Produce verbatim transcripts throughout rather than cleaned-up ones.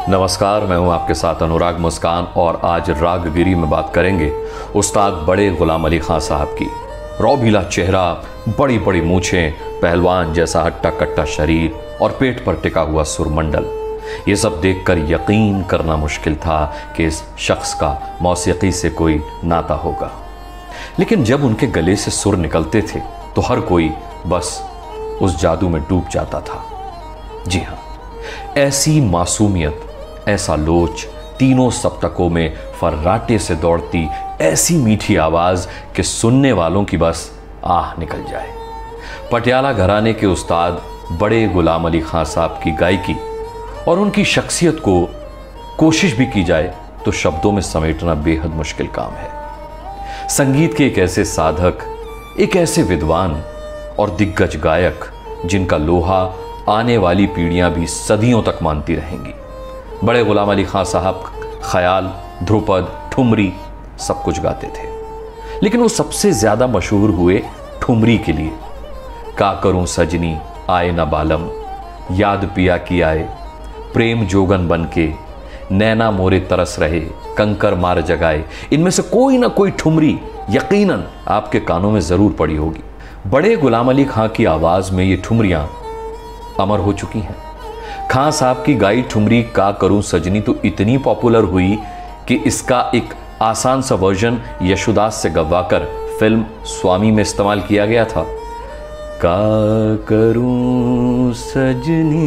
नमस्कार, मैं हूं आपके साथ अनुराग मुस्कान और आज रागगिरी में बात करेंगे उस्ताद बड़े गुलाम अली खां साहब की। रौबीला चेहरा, बड़ी बड़ी मूछें, पहलवान जैसा हट्टा कट्टा शरीर और पेट पर टिका हुआ सुरमंडल। ये सब देखकर यकीन करना मुश्किल था कि इस शख्स का मौसीकी से कोई नाता होगा। लेकिन जब उनके गले से सुर निकलते थे तो हर कोई बस उस जादू में डूब जाता था। जी हाँ, ऐसी मासूमियत, ऐसा लोच, तीनों सप्तकों में फर्राटे से दौड़ती ऐसी मीठी आवाज कि सुनने वालों की बस आह निकल जाए। पटियाला घराने के उस्ताद बड़े गुलाम अली खां साहब की गायकी और उनकी शख्सियत को कोशिश भी की जाए तो शब्दों में समेटना बेहद मुश्किल काम है। संगीत के एक ऐसे साधक, एक ऐसे विद्वान और दिग्गज गायक जिनका लोहा आने वाली पीढ़ियां भी सदियों तक मानती रहेंगी। बड़े गुलाम अली खां साहब ख्याल, ध्रुपद, ठुमरी सब कुछ गाते थे, लेकिन वो सबसे ज्यादा मशहूर हुए ठुमरी के लिए। का करूं सजनी आए न बालम, याद पिया की आए, प्रेम जोगन बनके, नैना मोरे तरस रहे, कंकर मार जगाए। इनमें से कोई ना कोई ठुमरी यकीनन आपके कानों में जरूर पड़ी होगी। बड़े गुलाम अली खां की आवाज में ये ठुमरियां अमर हो चुकी हैं। खां साहब की गाई ठुमरी का करूं सजनी तो इतनी पॉपुलर हुई कि इसका एक आसान सा वर्जन यशुदास से गवाकर फिल्म स्वामी में इस्तेमाल किया गया था। का करूं सजनी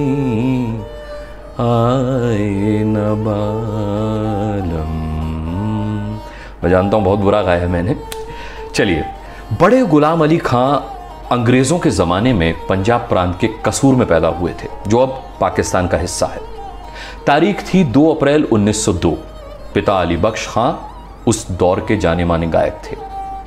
आए न बालम। मैं जानता हूं बहुत बुरा गाया है मैंने। चलिए, बड़े गुलाम अली खां अंग्रेजों के ज़माने में पंजाब प्रांत के कसूर में पैदा हुए थे, जो अब पाकिस्तान का हिस्सा है। तारीख थी दो अप्रैल उन्नीस सौ दो। पिता अली बख्श खां उस दौर के जाने माने गायक थे,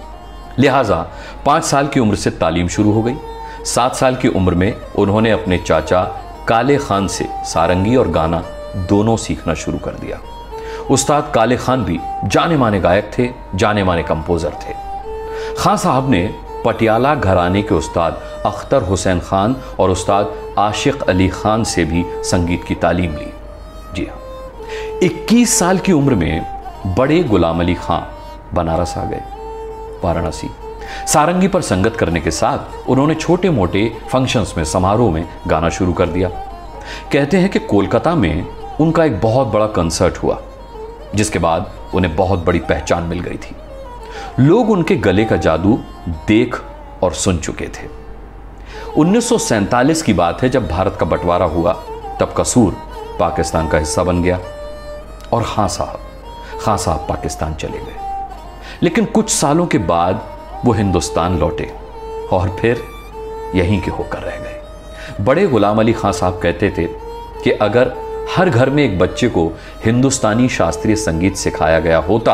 लिहाजा पाँच साल की उम्र से तालीम शुरू हो गई। सात साल की उम्र में उन्होंने अपने चाचा काले खान से सारंगी और गाना दोनों सीखना शुरू कर दिया। उस्ताद काले खान भी जाने माने गायक थे, जाने माने कंपोजर थे। खां साहब ने पटियाला घराने के उस्ताद अख्तर हुसैन खान और उस्ताद आशिक अली खान से भी संगीत की तालीम ली। जी हाँ, इक्कीस साल की उम्र में बड़े गुलाम अली खां बनारस आ गए, वाराणसी। सारंगी पर संगत करने के साथ उन्होंने छोटे मोटे फंक्शंस में, समारोह में गाना शुरू कर दिया। कहते हैं कि कोलकाता में उनका एक बहुत बड़ा कंसर्ट हुआ, जिसके बाद उन्हें बहुत बड़ी पहचान मिल गई थी। लोग उनके गले का जादू देख और सुन चुके थे। उन्नीस सौ सैंतालीस की बात है, जब भारत का बंटवारा हुआ, तब कसूर पाकिस्तान का हिस्सा बन गया और खां साहब खां साहब पाकिस्तान चले गए। लेकिन कुछ सालों के बाद वो हिंदुस्तान लौटे और फिर यहीं के होकर रह गए। बड़े गुलाम अली खां साहब कहते थे कि अगर हर घर में एक बच्चे को हिंदुस्तानी शास्त्रीय संगीत सिखाया गया होता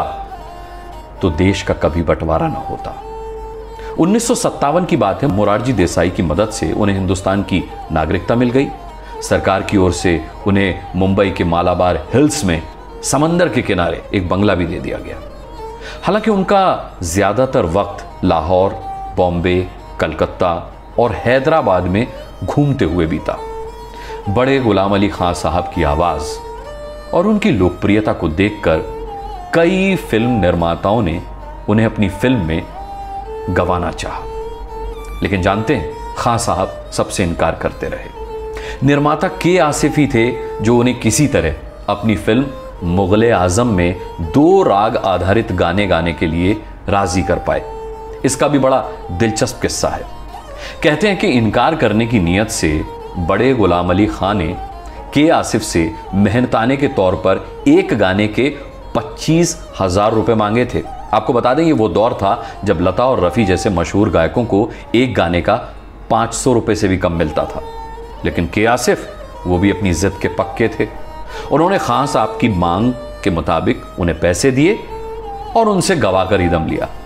तो देश का कभी बंटवारा न होता। उन्नीस सौ सत्तावन की बात है, मोरारजी देसाई की मदद से उन्हें हिंदुस्तान की नागरिकता मिल गई। सरकार की ओर से उन्हें मुंबई के मालाबार हिल्स में समंदर के किनारे एक बंगला भी दे दिया गया। हालांकि उनका ज्यादातर वक्त लाहौर, बॉम्बे, कलकत्ता और हैदराबाद में घूमते हुए बीता। बड़े गुलाम अली खां साहब की आवाज और उनकी लोकप्रियता को देखकर कई फिल्म निर्माताओं ने उन्हें अपनी फिल्म में गंवाना चाहा, लेकिन जानते हैं, खां साहब सबसे इनकार करते रहे। निर्माता के आसिफ ही थे जो उन्हें किसी तरह अपनी फिल्म मुगले आजम में दो राग आधारित गाने गाने के लिए राजी कर पाए। इसका भी बड़ा दिलचस्प किस्सा है। कहते हैं कि इनकार करने की नीयत से बड़े गुलाम अली खां ने के आसिफ से मेहनताने के तौर पर एक गाने के पच्चीस हजार रुपए मांगे थे। आपको बता दें, ये वो दौर था जब लता और रफ़ी जैसे मशहूर गायकों को एक गाने का पाँच सौ रुपए से भी कम मिलता था। लेकिन के आसिफ वो भी अपनी जिद के पक्के थे। उन्होंने खां साहब की मांग के मुताबिक उन्हें पैसे दिए और उनसे गवाकर ही दम लिया।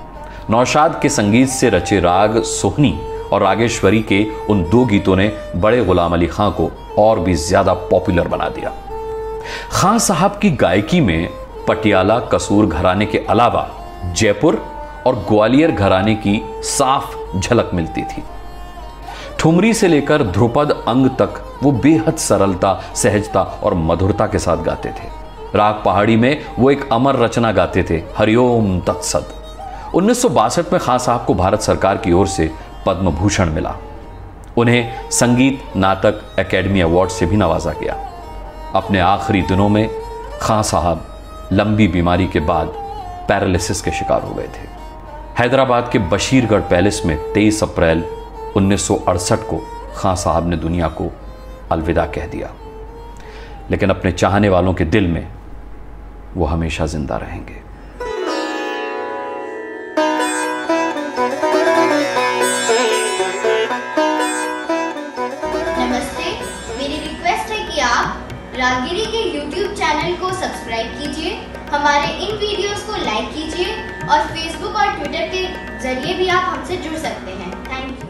नौशाद के संगीत से रचे राग सोहनी और रागेश्वरी के उन दो गीतों ने बड़े गुलाम अली खां को और भी ज्यादा पॉपुलर बना दिया। खां साहब की गायकी में पटियाला कसूर घराने के अलावा जयपुर और ग्वालियर घराने की साफ झलक मिलती थी। ठुमरी से लेकर ध्रुपद अंग तक वो बेहद सरलता, सहजता और मधुरता के साथ गाते थे। राग पहाड़ी में वो एक अमर रचना गाते थे, हरिओम तत्सत। उन्नीस सौ बासठ में खान साहब को भारत सरकार की ओर से पद्म भूषण मिला। उन्हें संगीत नाटक एकेडमी अवार्ड से भी नवाजा गया। अपने आखिरी दिनों में खान साहब लंबी बीमारी के बाद पैरालिसिस के शिकार हो गए थे। हैदराबाद के बशीरगढ़ पैलेस में तेईस अप्रैल उन्नीस सौ अड़सठ को खान साहब ने दुनिया को अलविदा कह दिया, लेकिन अपने चाहने वालों के दिल में वो हमेशा जिंदा रहेंगे। नमस्ते, मेरी रिक्वेस्ट है कि आप रागगिरी के यूट्यूब चैनल को सब्सक्राइब कीजिए, हमारे इन वीडियोस को लाइक कीजिए और फेसबुक और ट्विटर के जरिए भी आप हमसे जुड़ सकते हैं। Thank you.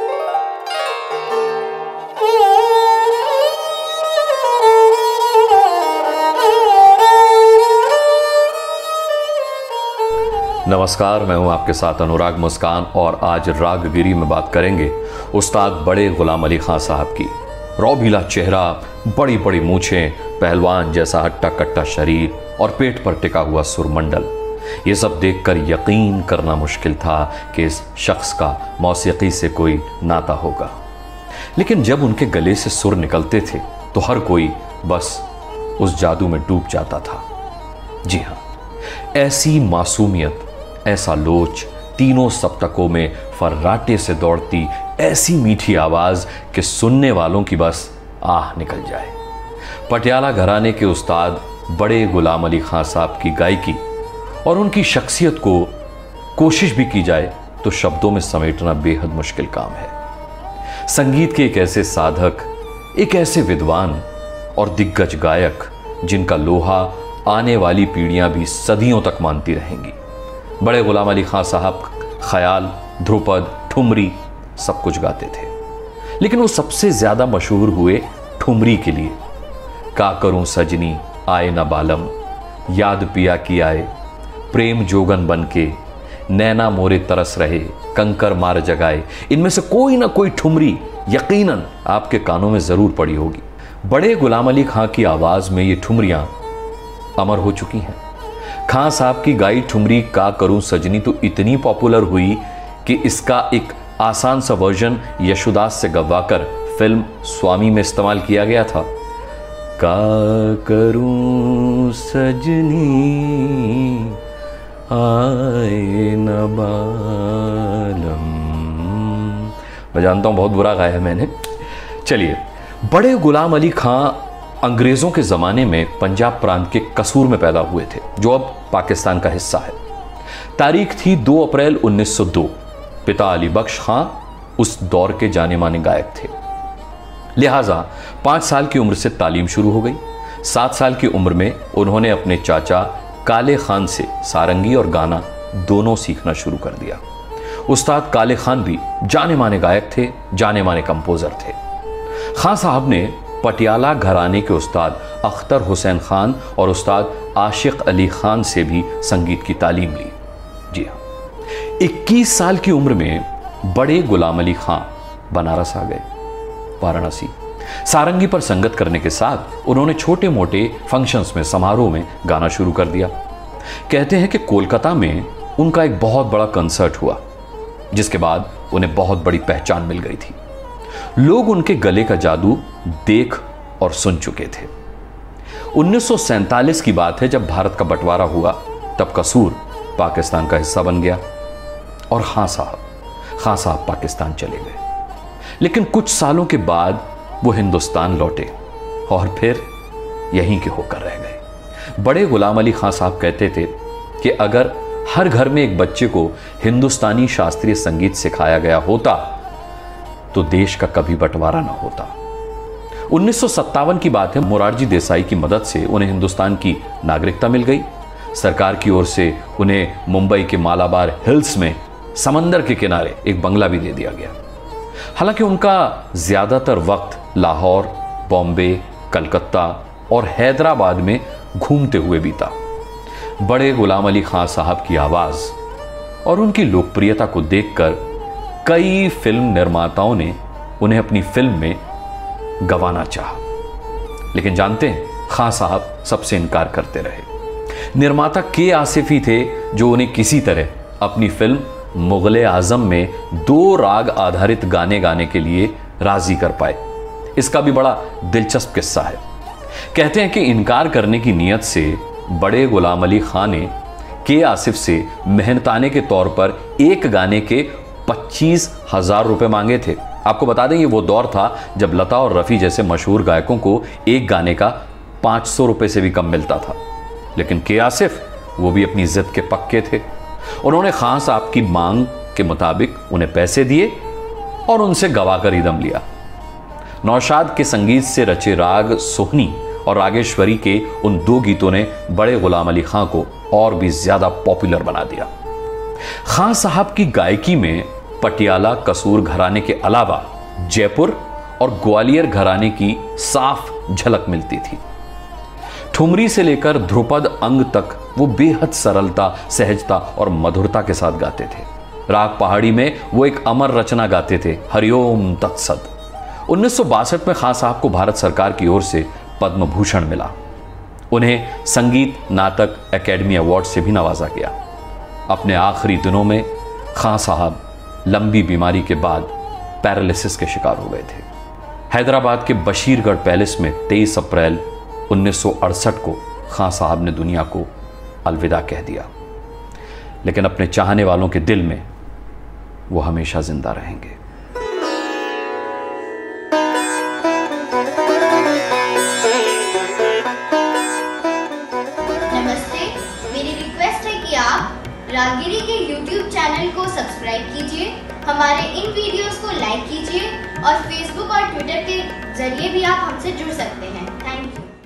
नमस्कार, मैं हूं आपके साथ अनुराग मुस्कान और आज रागगिरी में बात करेंगे उस्ताद बड़े गुलाम अली खान साहब की। रौबीला चेहरा, बड़ी बड़ी मूछें, पहलवान जैसा हट्टा कट्टा शरीर और पेट पर टिका हुआ सुरमंडल, ये सब देखकर यकीन करना मुश्किल था कि इस शख्स का मौसीकी से कोई नाता होगा। लेकिन जब उनके गले से सुर निकलते थे तो हर कोई बस उस जादू में डूब जाता था। जी हाँ, ऐसी मासूमियत, ऐसा लोच, तीनों सप्तकों में फर्राटे से दौड़ती ऐसी मीठी आवाज कि सुनने वालों की बस आह निकल जाए। पटियाला घराने के उस्ताद बड़े गुलाम अली खान साहब की गायकी और उनकी शख्सियत को कोशिश भी की जाए तो शब्दों में समेटना बेहद मुश्किल काम है। संगीत के एक ऐसे साधक, एक ऐसे विद्वान और दिग्गज गायक जिनका लोहा आने वाली पीढ़ियां भी सदियों तक मानती रहेंगी। बड़े गुलाम अली खान साहब ख्याल, ध्रुपद, ठुमरी सब कुछ गाते थे, लेकिन वो सबसे ज्यादा मशहूर हुए ठुमरी के लिए। का करूं सजनी आए न बालम, याद पिया की आए, प्रेम जोगन बन के, नैना मोरे तरस रहे, कंकर मार जगाए, इनमें से कोई ना कोई ठुमरी यकीनन आपके कानों में जरूर पड़ी होगी। बड़े गुलाम अली खान की आवाज में ये ठुमरियां अमर हो चुकी हैं। खान साहब की गाई ठुमरी का करूं सजनी तो इतनी पॉपुलर हुई कि इसका एक आसान सा वर्जन यशुदास से गवाकर फिल्म स्वामी में इस्तेमाल किया गया था। का करूं सजनी आए न बालम। मैं जानता हूं बहुत बुरा गाया है मैंने। चलिए, बड़े गुलाम अली खान अंग्रेजों के ज़माने में पंजाब प्रांत के कसूर में पैदा हुए थे, जो अब पाकिस्तान का हिस्सा है। तारीख थी दो अप्रैल उन्नीस सौ दो। पिता अली बख्श खां उस दौर के जाने माने गायक थे, लिहाजा पाँच साल की उम्र से तालीम शुरू हो गई। सात साल की उम्र में उन्होंने अपने चाचा काले खान से सारंगी और गाना दोनों सीखना शुरू कर दिया। उस्ताद काले खान भी जाने माने गायक थे, जाने माने कंपोजर थे। खान साहब ने पटियाला घराने के उस्ताद अख्तर हुसैन खान और उस्ताद आशिक अली खान से भी संगीत की तालीम ली। जी हाँ, इक्कीस साल की उम्र में बड़े गुलाम अली खान बनारस आ गए, वाराणसी। सारंगी पर संगत करने के साथ उन्होंने छोटे मोटे फंक्शंस में, समारोह में गाना शुरू कर दिया। कहते हैं कि कोलकाता में उनका एक बहुत बड़ा कंसर्ट हुआ, जिसके बाद उन्हें बहुत बड़ी पहचान मिल गई थी। लोग उनके गले का जादू देख और सुन चुके थे। उन्नीस सौ सैंतालीस की बात है, जब भारत का बंटवारा हुआ, तब कसूर पाकिस्तान का हिस्सा बन गया और खान साहब खान साहब पाकिस्तान चले गए। लेकिन कुछ सालों के बाद वो हिंदुस्तान लौटे और फिर यहीं के होकर रह गए। बड़े गुलाम अली खान साहब कहते थे कि अगर हर घर में एक बच्चे को हिंदुस्तानी शास्त्रीय संगीत सिखाया गया होता तो देश का कभी बंटवारा न होता। उन्नीस सौ सत्तावन की बात है, मोरारजी देसाई की मदद से उन्हें हिंदुस्तान की नागरिकता मिल गई। सरकार की ओर से उन्हें मुंबई के मालाबार हिल्स में समंदर के किनारे एक बंगला भी दे दिया गया। हालांकि उनका ज्यादातर वक्त लाहौर, बॉम्बे, कलकत्ता और हैदराबाद में घूमते हुए बीता। बड़े गुलाम अली खान साहब की आवाज और उनकी लोकप्रियता को देखकर कई फिल्म निर्माताओं ने उन्हें अपनी फिल्म में गंवाना चाहा, लेकिन जानते हैं खां साहब सबसे इनकार करते रहे। निर्माता के आसिफ ही थे जो उन्हें किसी तरह अपनी फिल्म मुगले आजम में दो राग आधारित गाने गाने के लिए राजी कर पाए। इसका भी बड़ा दिलचस्प किस्सा है। कहते हैं कि इनकार करने की नीयत से बड़े गुलाम अली खां ने के आसिफ से मेहनताने के तौर पर एक गाने के पच्चीस हजार रुपए मांगे थे। आपको बता दें ये वो दौर था जब लता और रफ़ी जैसे मशहूर गायकों को एक गाने का पाँच सौ रुपये से भी कम मिलता था, लेकिन के आसिफ वो भी अपनी जिद के पक्के थे। उन्होंने खान साहब की मांग के मुताबिक उन्हें पैसे दिए और उनसे गवा कर ही दम लिया। नौशाद के संगीत से रचे राग सोहनी और रागेश्वरी के उन दो गीतों ने बड़े गुलाम अली खां को और भी ज्यादा पॉपुलर बना दिया। खान साहब की गायकी में पटियाला कसूर घराने के अलावा जयपुर और ग्वालियर घराने की साफ झलक मिलती थी। ठुमरी से लेकर ध्रुपद अंग तक वो बेहद सरलता, सहजता और मधुरता के साथ गाते थे। राग पहाड़ी में वो एक अमर रचना गाते थे, हरिओम तत्सत। उन्नीस सौ बासठ में खान साहब को भारत सरकार की ओर से पद्म भूषण मिला। उन्हें संगीत नाटक एकेडमी अवार्ड से भी नवाजा गया। अपने आखिरी दिनों में खान साहब लंबी बीमारी के बाद पैरालिसिस के शिकार हो गए थे। हैदराबाद के बशीरगढ़ पैलेस में तेईस अप्रैल उन्नीस सौ अड़सठ को खान साहब ने दुनिया को अलविदा कह दिया, लेकिन अपने चाहने वालों के दिल में वो हमेशा जिंदा रहेंगे। नमस्ते, मेरी रिक्वेस्ट है कि आप रागगिरी के यूट्यूब चैनल को सब्सक्राइब कीजिए, हमारे इन वीडियोस को लाइक कीजिए और फेसबुक और ट्विटर के जरिए भी आप हमसे जुड़ सकते हैं। Thank you.